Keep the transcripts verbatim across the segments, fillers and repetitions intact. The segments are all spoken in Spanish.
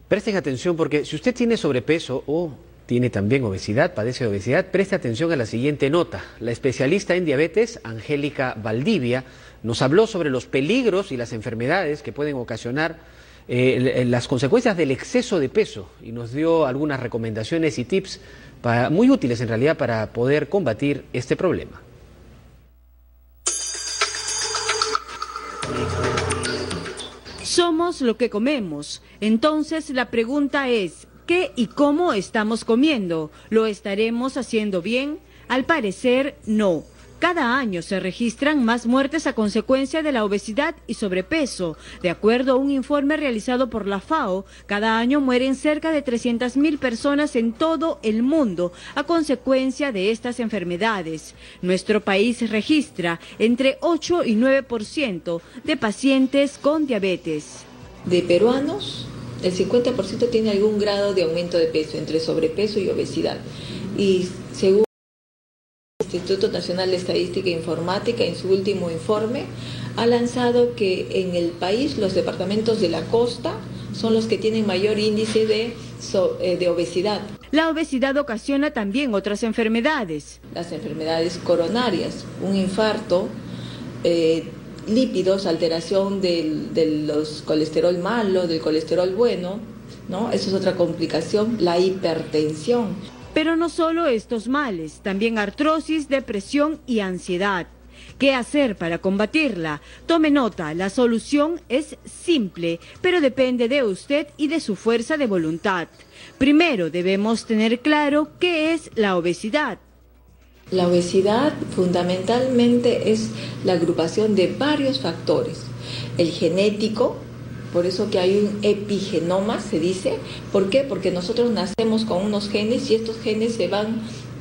Presten atención porque si usted tiene sobrepeso o tiene también obesidad, padece de obesidad, preste atención a la siguiente nota. La especialista en diabetes, Angélica Valdivia, nos habló sobre los peligros y las enfermedades que pueden ocasionar eh, las consecuencias del exceso de peso y nos dio algunas recomendaciones y tips para, muy útiles en realidad para poder combatir este problema. Somos lo que comemos. Entonces la pregunta es, ¿qué y cómo estamos comiendo? ¿Lo estaremos haciendo bien? Al parecer, no. Cada año se registran más muertes a consecuencia de la obesidad y sobrepeso. De acuerdo a un informe realizado por la FAO, cada año mueren cerca de trescientas mil personas en todo el mundo a consecuencia de estas enfermedades. Nuestro país registra entre ocho y nueve por ciento de pacientes con diabetes. De peruanos, el cincuenta por ciento tiene algún grado de aumento de peso, entre sobrepeso y obesidad. Y según el Instituto Nacional de Estadística e Informática, en su último informe, ha lanzado que en el país los departamentos de la costa son los que tienen mayor índice de, so, eh, de obesidad. La obesidad ocasiona también otras enfermedades. Las enfermedades coronarias, un infarto, eh, lípidos, alteración del, de los colesterol malo, del colesterol bueno, ¿no? Eso es otra complicación, la hipertensión. Pero no solo estos males, también artrosis, depresión y ansiedad. ¿Qué hacer para combatirla? Tome nota, la solución es simple, pero depende de usted y de su fuerza de voluntad. Primero debemos tener claro qué es la obesidad. La obesidad fundamentalmente es la agrupación de varios factores. El genético, por eso que hay un epigenoma, se dice. ¿Por qué? Porque nosotros nacemos con unos genes y estos genes se van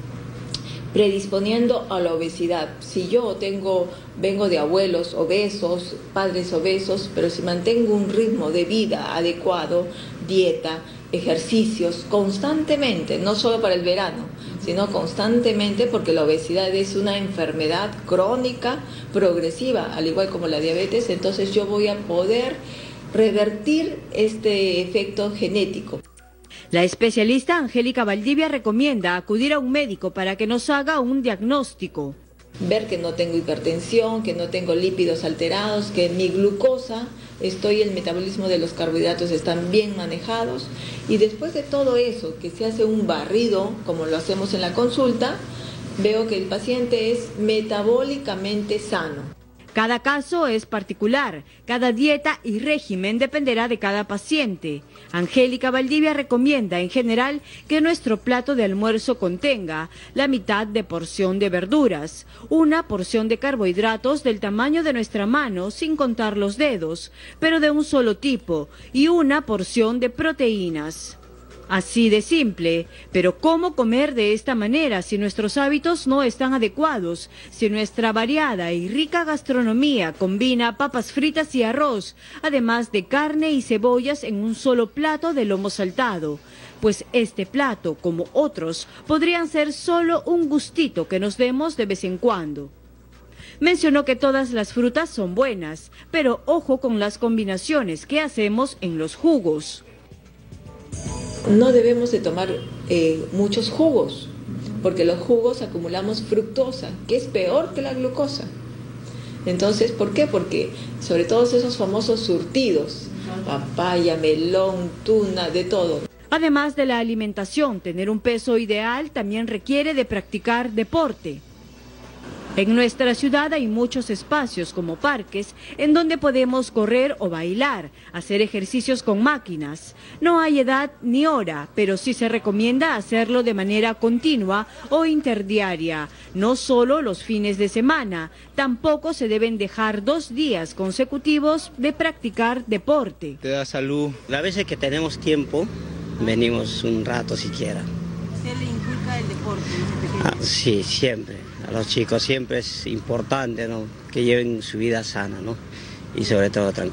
predisponiendo a la obesidad. Si yo tengo, vengo de abuelos obesos, padres obesos, pero si mantengo un ritmo de vida adecuado, dieta, ejercicios constantemente, no solo para el verano, sino constantemente, porque la obesidad es una enfermedad crónica, progresiva, al igual como la diabetes, entonces yo voy a poder revertir este efecto genético. La especialista Angélica Valdivia recomienda acudir a un médico para que nos haga un diagnóstico. Ver que no tengo hipertensión, que no tengo lípidos alterados, que mi glucosa, estoy, el metabolismo de los carbohidratos están bien manejados. Y después de todo eso, que se hace un barrido, como lo hacemos en la consulta, veo que el paciente es metabólicamente sano. Cada caso es particular, cada dieta y régimen dependerá de cada paciente. Angélica Valdivia recomienda en general que nuestro plato de almuerzo contenga la mitad de porción de verduras, una porción de carbohidratos del tamaño de nuestra mano sin contar los dedos, pero de un solo tipo, y una porción de proteínas. Así de simple, pero ¿cómo comer de esta manera si nuestros hábitos no están adecuados? Si nuestra variada y rica gastronomía combina papas fritas y arroz, además de carne y cebollas en un solo plato de lomo saltado. Pues este plato, como otros, podrían ser solo un gustito que nos demos de vez en cuando. Mencionó que todas las frutas son buenas, pero ojo con las combinaciones que hacemos en los jugos. No debemos de tomar eh, muchos jugos, porque los jugos acumulamos fructosa, que es peor que la glucosa. Entonces, ¿por qué? Porque sobre todos esos famosos surtidos, papaya, melón, tuna, de todo. Además de la alimentación, tener un peso ideal también requiere de practicar deporte. En nuestra ciudad hay muchos espacios como parques en donde podemos correr o bailar, hacer ejercicios con máquinas. No hay edad ni hora, pero sí se recomienda hacerlo de manera continua o interdiaria, no solo los fines de semana. Tampoco se deben dejar dos días consecutivos de practicar deporte. Te da salud. Las veces que tenemos tiempo, venimos un rato siquiera. ¿Se le inculca el deporte desde pequeño? Ah, sí, siempre. A los chicos siempre es importante, ¿no?, que lleven su vida sana, ¿no?, y sobre todo tranquilo.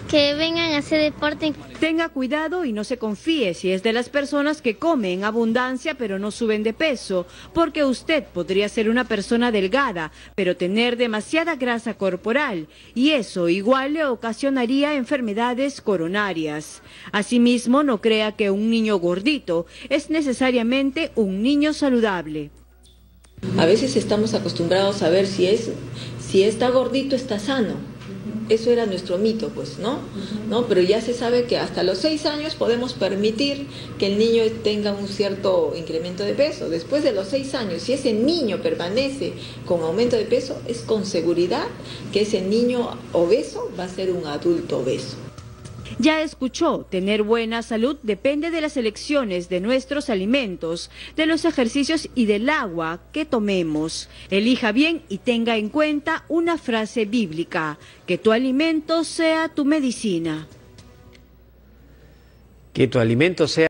que vengan a hacer deporte. Tenga cuidado y no se confíe si es de las personas que comen en abundancia pero no suben de peso, porque usted podría ser una persona delgada, pero tener demasiada grasa corporal, y eso igual le ocasionaría enfermedades coronarias. Asimismo, no crea que un niño gordito es necesariamente un niño saludable. A veces estamos acostumbrados a ver si es, si está gordito está sano. Eso era nuestro mito, pues, ¿no? ¿no? Pero ya se sabe que hasta los seis años podemos permitir que el niño tenga un cierto incremento de peso. Después de los seis años, si ese niño permanece con aumento de peso, es con seguridad que ese niño obeso va a ser un adulto obeso. Ya escuchó, tener buena salud depende de las elecciones de nuestros alimentos, de los ejercicios y del agua que tomemos. Elija bien y tenga en cuenta una frase bíblica: que tu alimento sea tu medicina. Que tu alimento sea